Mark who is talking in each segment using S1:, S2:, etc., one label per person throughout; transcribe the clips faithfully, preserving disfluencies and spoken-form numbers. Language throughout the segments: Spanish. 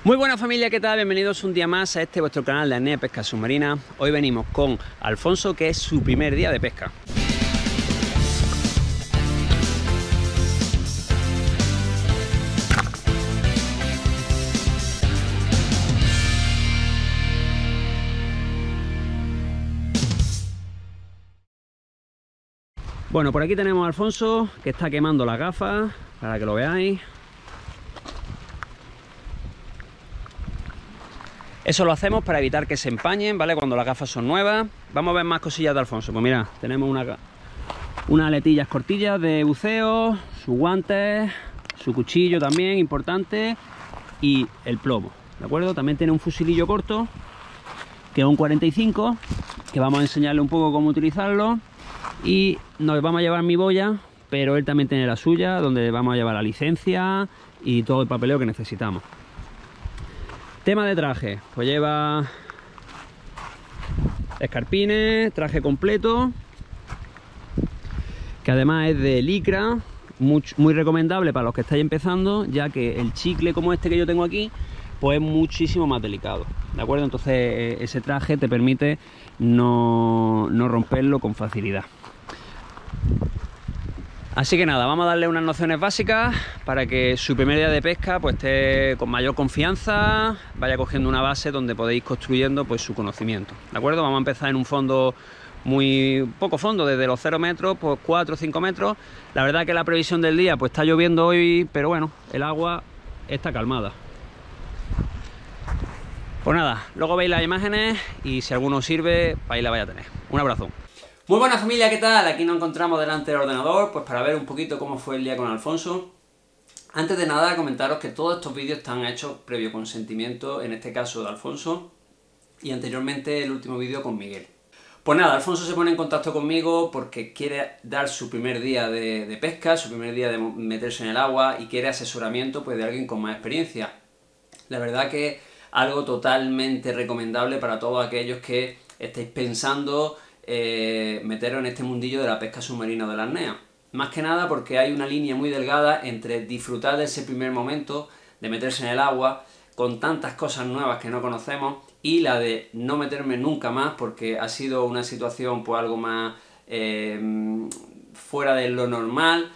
S1: Muy buena familia, ¿qué tal? Bienvenidos un día más a este vuestro canal de apnea pesca submarina. Hoy venimos con Alfonso, que es su primer día de pesca. Bueno, por aquí tenemos a Alfonso, que está quemando las gafas, para que lo veáis. Eso lo hacemos para evitar que se empañen, ¿vale? Cuando las gafas son nuevas. Vamos a ver más cosillas de Alfonso. Pues mira, tenemos una, unas aletillas cortillas de buceo, sus guantes, su cuchillo también, importante, y el plomo, ¿de acuerdo? También tiene un fusilillo corto, que es un cuarenta y cinco, que vamos a enseñarle un poco cómo utilizarlo. Y nos vamos a llevar mi boya, pero él también tiene la suya, donde vamos a llevar la licencia y todo el papeleo que necesitamos. Tema de traje, pues lleva escarpines, traje completo, que además es de licra, muy, muy recomendable para los que estáis empezando, ya que el chicle como este que yo tengo aquí, pues es muchísimo más delicado, ¿de acuerdo? Entonces ese traje te permite no, no romperlo con facilidad. Así que nada, vamos a darle unas nociones básicas para que su primer día de pesca pues esté con mayor confianza, vaya cogiendo una base donde podéis construyendo pues su conocimiento, ¿de acuerdo? Vamos a empezar en un fondo muy poco fondo, desde los cero metros, pues cuatro o cinco metros. La verdad que la previsión del día pues está lloviendo hoy, pero bueno, el agua está calmada. Pues nada, luego veis las imágenes y si alguno os sirve, ahí la vais a tener. Un abrazo. Muy buena familia, ¿qué tal? Aquí nos encontramos delante del ordenador pues para ver un poquito cómo fue el día con Alfonso. Antes de nada, comentaros que todos estos vídeos están hechos previo consentimiento, en este caso de Alfonso, y anteriormente el último vídeo con Miguel. Pues nada, Alfonso se pone en contacto conmigo porque quiere dar su primer día de, de pesca, su primer día de meterse en el agua y quiere asesoramiento pues de alguien con más experiencia. La verdad que algo totalmente recomendable para todos aquellos que estéis pensando Eh, meteros en este mundillo de la pesca submarina de la apnea. Más que nada porque hay una línea muy delgada entre disfrutar de ese primer momento de meterse en el agua con tantas cosas nuevas que no conocemos y la de no meterme nunca más porque ha sido una situación pues algo más eh, fuera de lo normal,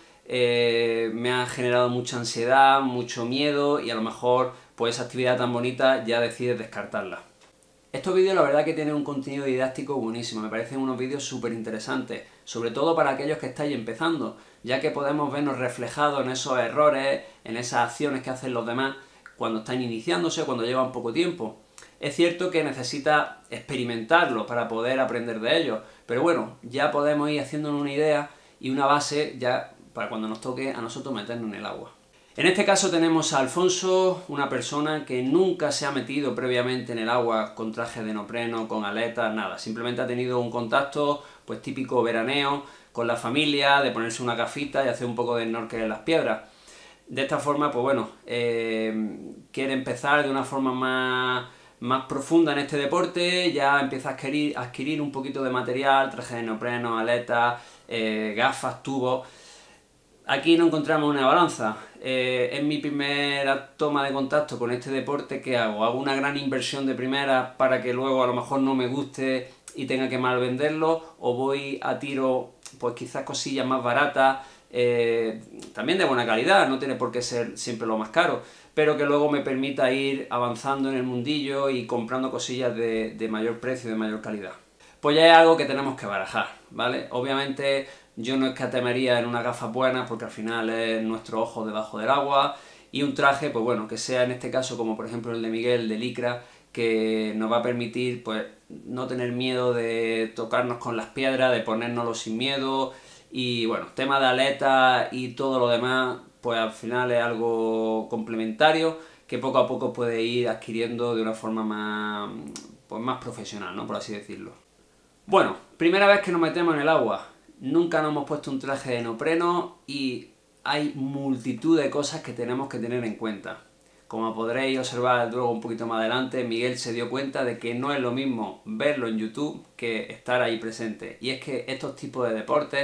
S1: eh, me ha generado mucha ansiedad, mucho miedo y a lo mejor pues esa actividad tan bonita ya decides descartarla. Estos vídeos la verdad que tienen un contenido didáctico buenísimo, me parecen unos vídeos súper interesantes, sobre todo para aquellos que estáis empezando, ya que podemos vernos reflejados en esos errores, en esas acciones que hacen los demás cuando están iniciándose, cuando llevan poco tiempo. Es cierto que necesita experimentarlo para poder aprender de ellos, pero bueno, ya podemos ir haciéndonos una idea y una base ya para cuando nos toque a nosotros meternos en el agua. En este caso tenemos a Alfonso, una persona que nunca se ha metido previamente en el agua con traje de neopreno, con aletas, nada. Simplemente ha tenido un contacto pues típico veraneo con la familia, de ponerse una gafita y hacer un poco de snorkel en las piedras. De esta forma, pues bueno, eh, quiere empezar de una forma más, más profunda en este deporte, ya empieza a adquirir, a adquirir un poquito de material, traje de neopreno, aletas, eh, gafas, tubos. Aquí no encontramos una balanza. Eh, es mi primera toma de contacto con este deporte. ¿Qué hago? ¿Hago una gran inversión de primera para que luego a lo mejor no me guste y tenga que mal venderlo? ¿O voy a tiro pues quizás cosillas más baratas, eh, también de buena calidad, no tiene por qué ser siempre lo más caro, pero que luego me permita ir avanzando en el mundillo y comprando cosillas de, de mayor precio, de mayor calidad? Pues ya es algo que tenemos que barajar, ¿vale? Obviamente yo no escatimaría en unas gafas buenas porque al final es nuestro ojo debajo del agua y un traje, pues bueno, que sea en este caso como por ejemplo el de Miguel, de licra, que nos va a permitir pues no tener miedo de tocarnos con las piedras, de ponérnoslo sin miedo y bueno, tema de aletas y todo lo demás, pues al final es algo complementario que poco a poco puede ir adquiriendo de una forma más, pues más profesional, ¿no? Por así decirlo. Bueno, primera vez que nos metemos en el agua. Nunca nos hemos puesto un traje de neopreno y hay multitud de cosas que tenemos que tener en cuenta. Como podréis observar luego un poquito más adelante, Miguel se dio cuenta de que no es lo mismo verlo en YouTube que estar ahí presente. Y es que estos tipos de deportes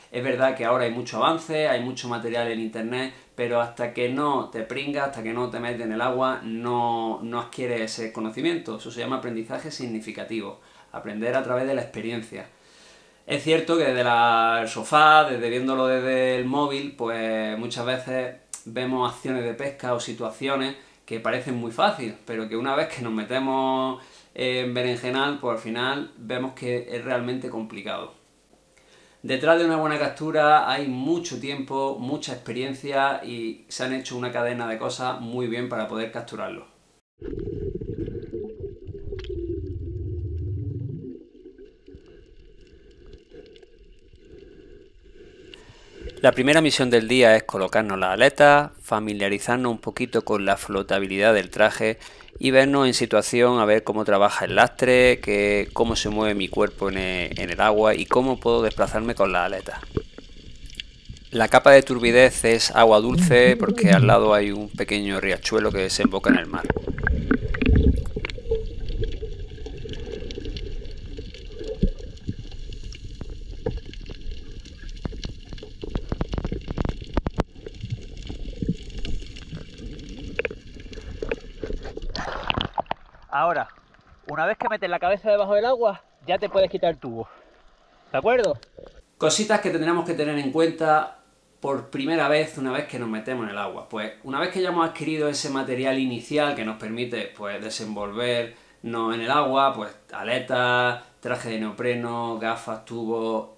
S1: Es verdad que ahora hay mucho avance, hay mucho material en internet, pero hasta que no te pringas, hasta que no te metes en el agua, no, no adquieres ese conocimiento. Eso se llama aprendizaje significativo, aprender a través de la experiencia. Es cierto que desde la- el sofá, desde viéndolo desde el móvil, pues muchas veces vemos acciones de pesca o situaciones que parecen muy fáciles, pero que una vez que nos metemos en berenjenal, pues al final vemos que es realmente complicado. Detrás de una buena captura hay mucho tiempo, mucha experiencia y se han hecho una cadena de cosas muy bien para poder capturarlo. La primera misión del día es colocarnos las aletas, familiarizarnos un poquito con la flotabilidad del traje y vernos en situación a ver cómo trabaja el lastre, que, cómo se mueve mi cuerpo en el, en el agua y cómo puedo desplazarme con las aletas. La capa de turbidez es agua dulce porque al lado hay un pequeño riachuelo que desemboca en el mar. Ahora, una vez que metes la cabeza debajo del agua, ya te puedes quitar el tubo. ¿De acuerdo? Cositas que tendremos que tener en cuenta por primera vez una vez que nos metemos en el agua. Pues una vez que ya hemos adquirido ese material inicial que nos permite pues desenvolvernos en el agua, pues aletas, traje de neopreno, gafas, tubos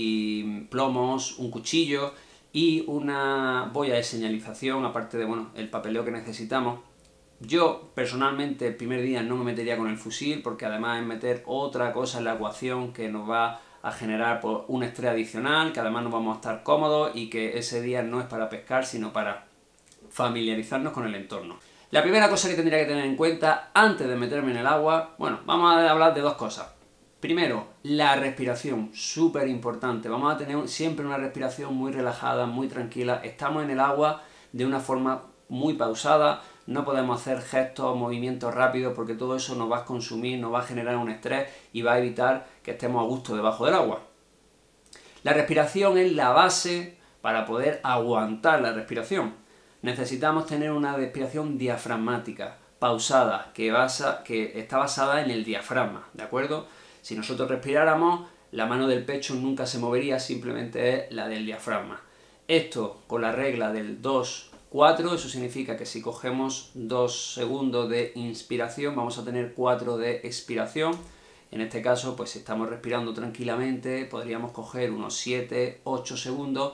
S1: y plomos, un cuchillo y una boya de señalización, aparte de bueno, el papeleo que necesitamos. Yo, personalmente, el primer día no me metería con el fusil, porque además es meter otra cosa en la ecuación que nos va a generar pues, un estrés adicional, que además no vamos a estar cómodos y que ese día no es para pescar, sino para familiarizarnos con el entorno. La primera cosa que tendría que tener en cuenta antes de meterme en el agua, bueno, vamos a hablar de dos cosas. Primero, la respiración, súper importante. Vamos a tener siempre una respiración muy relajada, muy tranquila. Estamos en el agua de una forma muy pausada, no podemos hacer gestos, movimientos rápidos, porque todo eso nos va a consumir, nos va a generar un estrés y va a evitar que estemos a gusto debajo del agua. La respiración es la base para poder aguantar la respiración. Necesitamos tener una respiración diafragmática, pausada, que, basa, que está basada en el diafragma, ¿de acuerdo? Si nosotros respiráramos, la mano del pecho nunca se movería, simplemente es la del diafragma. Esto con la regla del dos cuatro, eso significa que si cogemos dos segundos de inspiración, vamos a tener cuatro de expiración. En este caso, pues si estamos respirando tranquilamente, podríamos coger unos siete ocho segundos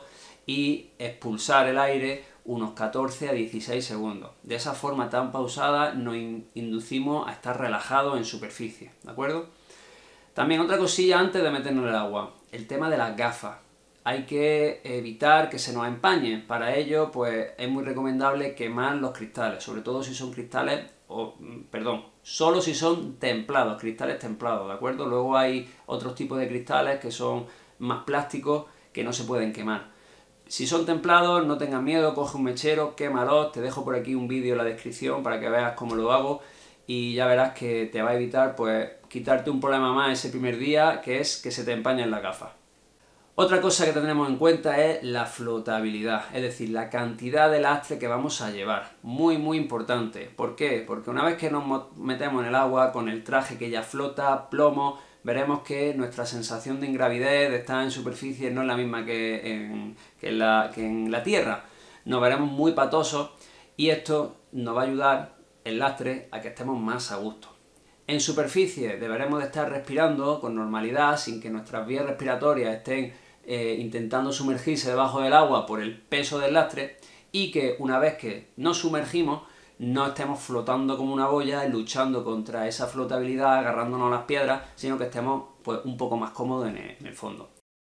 S1: y expulsar el aire unos catorce a dieciséis segundos. De esa forma tan pausada nos inducimos a estar relajados en superficie, ¿de acuerdo? También otra cosilla antes de meternos en el agua, el tema de las gafas. Hay que evitar que se nos empañe. Para ello, pues es muy recomendable quemar los cristales, sobre todo si son cristales, o, perdón, solo si son templados, cristales templados, ¿de acuerdo? Luego hay otros tipos de cristales que son más plásticos que no se pueden quemar. Si son templados, no tengas miedo, coge un mechero, quémalos, te dejo por aquí un vídeo en la descripción para que veas cómo lo hago y ya verás que te va a evitar pues quitarte un problema más ese primer día, que es que se te empañen las gafas. Otra cosa que tendremos en cuenta es la flotabilidad, es decir, la cantidad de lastre que vamos a llevar. Muy, muy importante. ¿Por qué? Porque una vez que nos metemos en el agua con el traje que ya flota, plomo, veremos que nuestra sensación de ingravidez, de estar en superficie, no es la misma que en, que en, la, que en la tierra. Nos veremos muy patosos y esto nos va a ayudar, el lastre, a que estemos más a gusto. En superficie deberemos de estar respirando con normalidad, sin que nuestras vías respiratorias estén eh, intentando sumergirse debajo del agua por el peso del lastre, y que una vez que nos sumergimos no estemos flotando como una boya, luchando contra esa flotabilidad, agarrándonos a las piedras, sino que estemos pues, un poco más cómodos en el, en el fondo.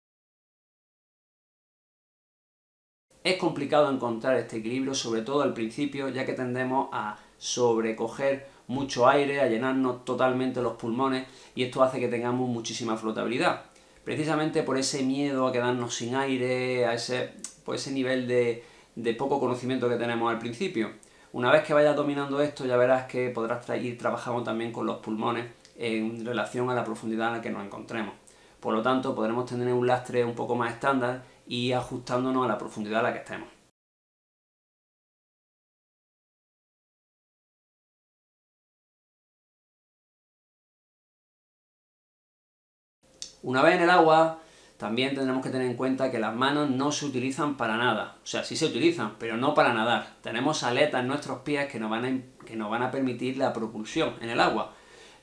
S1: Es complicado encontrar este equilibrio, sobre todo al principio, ya que tendemos a sobrecoger mucho aire, a llenarnos totalmente los pulmones, y esto hace que tengamos muchísima flotabilidad. Precisamente por ese miedo a quedarnos sin aire, a ese, pues ese nivel de, de poco conocimiento que tenemos al principio. Una vez que vayas dominando esto, ya verás que podrás ir trabajando también con los pulmones en relación a la profundidad en la que nos encontremos. Por lo tanto, podremos tener un lastre un poco más estándar y ajustándonos a la profundidad a la que estemos. Una vez en el agua, también tendremos que tener en cuenta que las manos no se utilizan para nada. O sea, sí se utilizan, pero no para nadar. Tenemos aletas en nuestros pies que nos van a, que nos van a permitir la propulsión en el agua.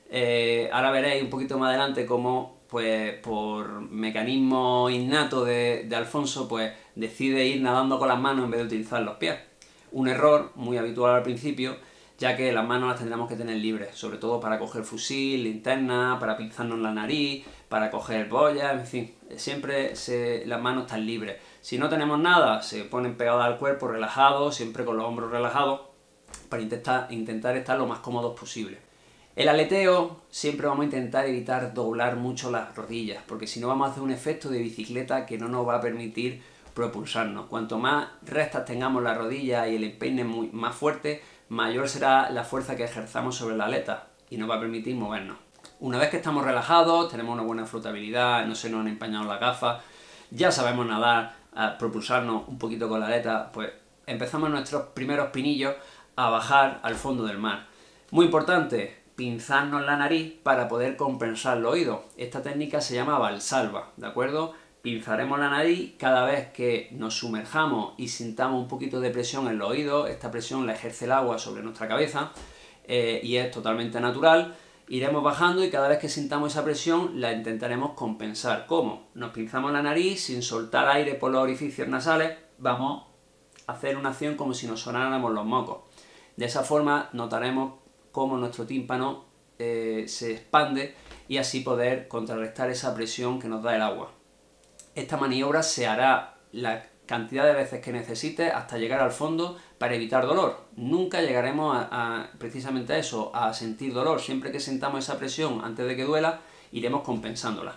S1: Eh, ahora veréis un poquito más adelante cómo, pues, por mecanismo innato de, de Alfonso, pues decide ir nadando con las manos en vez de utilizar los pies. Un error muy habitual al principio, ya que las manos las tendremos que tener libres, sobre todo para coger fusil, linterna, para pinzarnos la nariz, para coger boyas, en fin, siempre se, las manos están libres. Si no tenemos nada, se ponen pegadas al cuerpo, relajados, siempre con los hombros relajados, para intentar, intentar estar lo más cómodos posible. El aleteo siempre vamos a intentar evitar doblar mucho las rodillas, porque si no vamos a hacer un efecto de bicicleta que no nos va a permitir propulsarnos. Cuanto más rectas tengamos las rodillas y el empeine muy, más fuerte, mayor será la fuerza que ejerzamos sobre la aleta y nos va a permitir movernos. Una vez que estamos relajados, tenemos una buena flotabilidad, no se nos han empañado las gafas, ya sabemos nadar, a propulsarnos un poquito con la aleta, pues empezamos nuestros primeros pinillos a bajar al fondo del mar. Muy importante, pinzarnos la nariz para poder compensar los oídos. Esta técnica se llama valsalva, ¿de acuerdo? Pinzaremos la nariz cada vez que nos sumerjamos y sintamos un poquito de presión en los oídos. Esta presión la ejerce el agua sobre nuestra cabeza eh, y es totalmente natural. Iremos bajando y cada vez que sintamos esa presión la intentaremos compensar. ¿Cómo? Nos pinzamos la nariz sin soltar aire por los orificios nasales. Vamos a hacer una acción como si nos sonáramos los mocos. De esa forma notaremos cómo nuestro tímpano eh, se expande y así poder contrarrestar esa presión que nos da el agua. Esta maniobra se hará la cantidad de veces que necesite hasta llegar al fondo para evitar dolor. Nunca llegaremos a, a, precisamente a eso, a sentir dolor. Siempre que sintamos esa presión antes de que duela, iremos compensándola.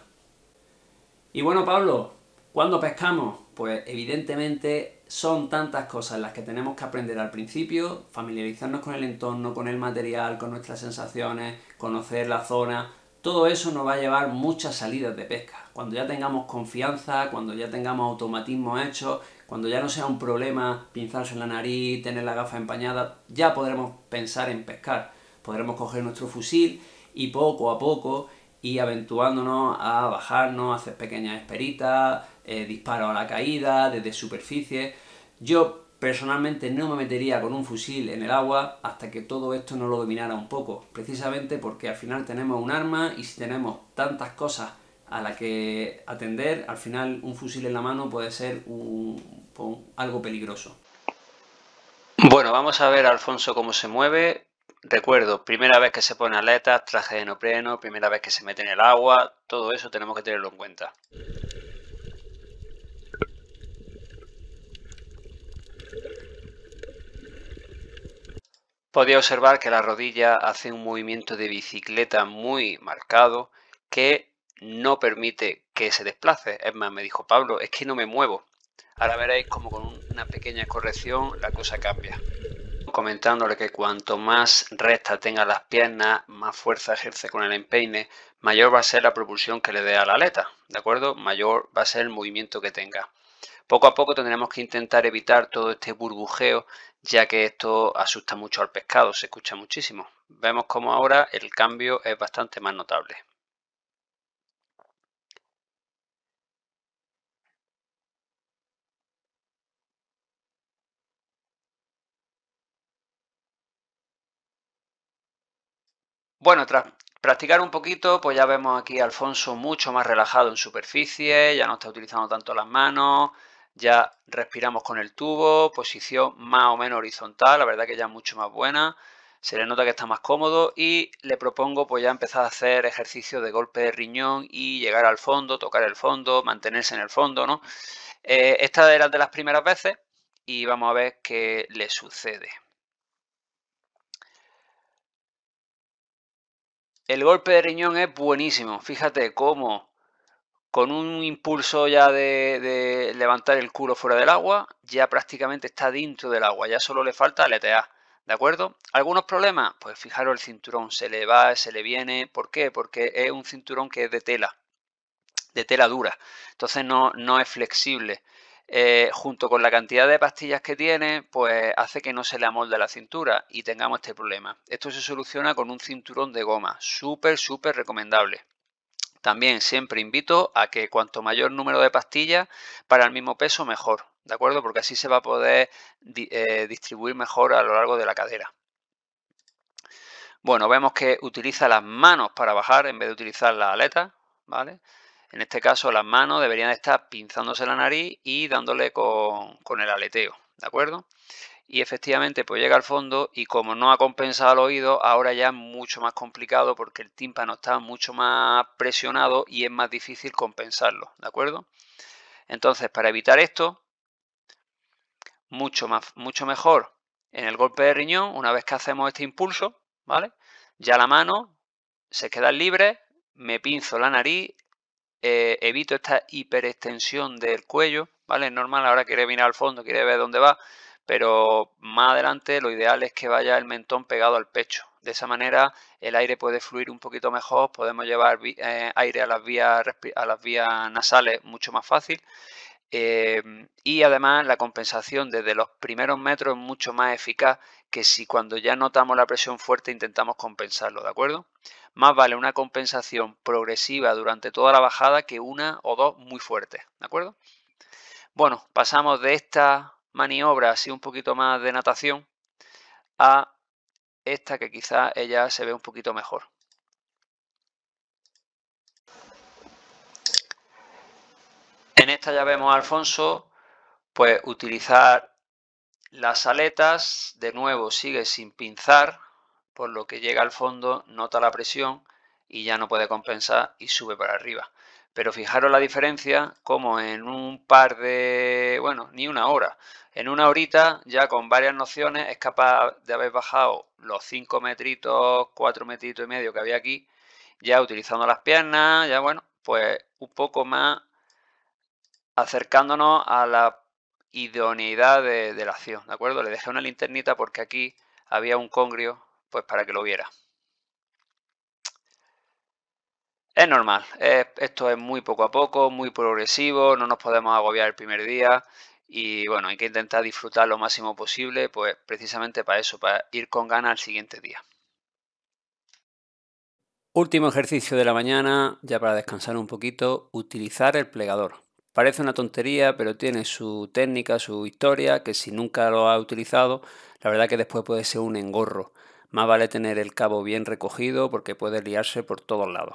S1: Y bueno, Pablo, ¿cuándo pescamos? Pues evidentemente son tantas cosas las que tenemos que aprender al principio, familiarizarnos con el entorno, con el material, con nuestras sensaciones, conocer la zona. Todo eso nos va a llevar muchas salidas de pesca. Cuando ya tengamos confianza, cuando ya tengamos automatismo hechos, cuando ya no sea un problema pinzarse en la nariz, tener la gafa empañada, ya podremos pensar en pescar. Podremos coger nuestro fusil y poco a poco ir aventurándonos a bajarnos, a hacer pequeñas esperitas, eh, disparos a la caída, desde superficie. Yo personalmente no me metería con un fusil en el agua hasta que todo esto no lo dominara un poco, precisamente porque al final tenemos un arma y si tenemos tantas cosas a las que atender, al final un fusil en la mano puede ser un, un, algo peligroso. Bueno, vamos a ver a Alfonso cómo se mueve. Recuerdo, primera vez que se pone aletas, traje de neopreno, primera vez que se mete en el agua, todo eso tenemos que tenerlo en cuenta. Podéis observar que la rodilla hace un movimiento de bicicleta muy marcado que no permite que se desplace. Es más, me dijo Pablo, es que no me muevo. Ahora veréis como con una pequeña corrección la cosa cambia. Comentándole que cuanto más recta tenga las piernas, más fuerza ejerce con el empeine, mayor va a ser la propulsión que le dé a la aleta, ¿de acuerdo? Mayor va a ser el movimiento que tenga. Poco a poco tendremos que intentar evitar todo este burbujeo, ya que esto asusta mucho al pescado, se escucha muchísimo. Vemos como ahora el cambio es bastante más notable. Bueno, tras practicar un poquito, pues ya vemos aquí a Alfonso mucho más relajado en superficie, ya no está utilizando tanto las manos, ya respiramos con el tubo, posición más o menos horizontal, la verdad que ya es mucho más buena, se le nota que está más cómodo y le propongo pues ya empezar a hacer ejercicios de golpe de riñón y llegar al fondo, tocar el fondo, mantenerse en el fondo, ¿no? Eh, esta era de las primeras veces y vamos a ver qué le sucede. El golpe de riñón es buenísimo, fíjate cómo con un impulso ya de, de levantar el culo fuera del agua, ya prácticamente está dentro del agua, ya solo le falta aletear, ¿de acuerdo? ¿Algunos problemas? Pues fijaros el cinturón, se le va, se le viene, ¿por qué? Porque es un cinturón que es de tela, de tela dura, entonces no, no es flexible. Eh, junto con la cantidad de pastillas que tiene, pues hace que no se le amolde la cintura y tengamos este problema. Esto se soluciona con un cinturón de goma, súper, súper recomendable. También siempre invito a que cuanto mayor número de pastillas para el mismo peso, mejor, ¿de acuerdo? Porque así se va a poder di eh, distribuir mejor a lo largo de la cadera. Bueno, vemos que utiliza las manos para bajar en vez de utilizar las aletas, ¿vale? En este caso las manos deberían estar pinzándose la nariz y dándole con, con el aleteo, ¿de acuerdo? Y efectivamente pues llega al fondo y como no ha compensado el oído, ahora ya es mucho más complicado porque el tímpano está mucho más presionado y es más difícil compensarlo, ¿de acuerdo? Entonces, para evitar esto, mucho más, mucho mejor en el golpe de riñón, una vez que hacemos este impulso, ¿vale? Ya la mano se queda libre, me pinzo la nariz, eh, evito esta hiperextensión del cuello, ¿vale? Es normal, ahora quiere mirar al fondo, quiere ver dónde va, pero más adelante lo ideal es que vaya el mentón pegado al pecho. De esa manera el aire puede fluir un poquito mejor, podemos llevar eh, aire a las vías, a las vías nasales mucho más fácil. Eh, y además la compensación desde los primeros metros es mucho más eficaz que si cuando ya notamos la presión fuerte intentamos compensarlo, ¿de acuerdo? Más vale una compensación progresiva durante toda la bajada que una o dos muy fuertes, ¿de acuerdo? Bueno, pasamos de esta maniobra así un poquito más de natación a esta que quizás ella se ve un poquito mejor. En esta ya vemos a Alfonso pues utilizar las aletas, de nuevo sigue sin pinzar, por lo que llega al fondo, nota la presión y ya no puede compensar y sube para arriba. Pero fijaros la diferencia, como en un par de, bueno, ni una hora, en una horita ya con varias nociones es capaz de haber bajado los cinco metritos, cuatro metritos y medio que había aquí, ya utilizando las piernas, ya bueno, pues un poco más acercándonos a la idoneidad de, de la acción, ¿de acuerdo? Le dejé una linternita porque aquí había un congrio, pues para que lo viera. Es normal, es, esto es muy poco a poco, muy progresivo, no nos podemos agobiar el primer día y bueno, hay que intentar disfrutar lo máximo posible, pues precisamente para eso, para ir con ganas al siguiente día. Último ejercicio de la mañana, ya para descansar un poquito, utilizar el plegador. Parece una tontería, pero tiene su técnica, su historia, que si nunca lo has utilizado, la verdad que después puede ser un engorro. Más vale tener el cabo bien recogido porque puede liarse por todos lados.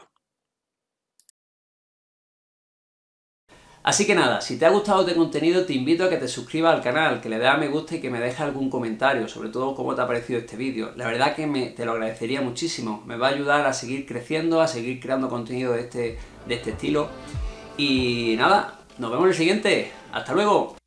S1: Así que nada, si te ha gustado este contenido te invito a que te suscribas al canal, que le des a me gusta y que me dejes algún comentario, sobre todo cómo te ha parecido este vídeo. La verdad que me, te lo agradecería muchísimo, me va a ayudar a seguir creciendo, a seguir creando contenido de este, de este estilo. Y nada, nos vemos en el siguiente. ¡Hasta luego!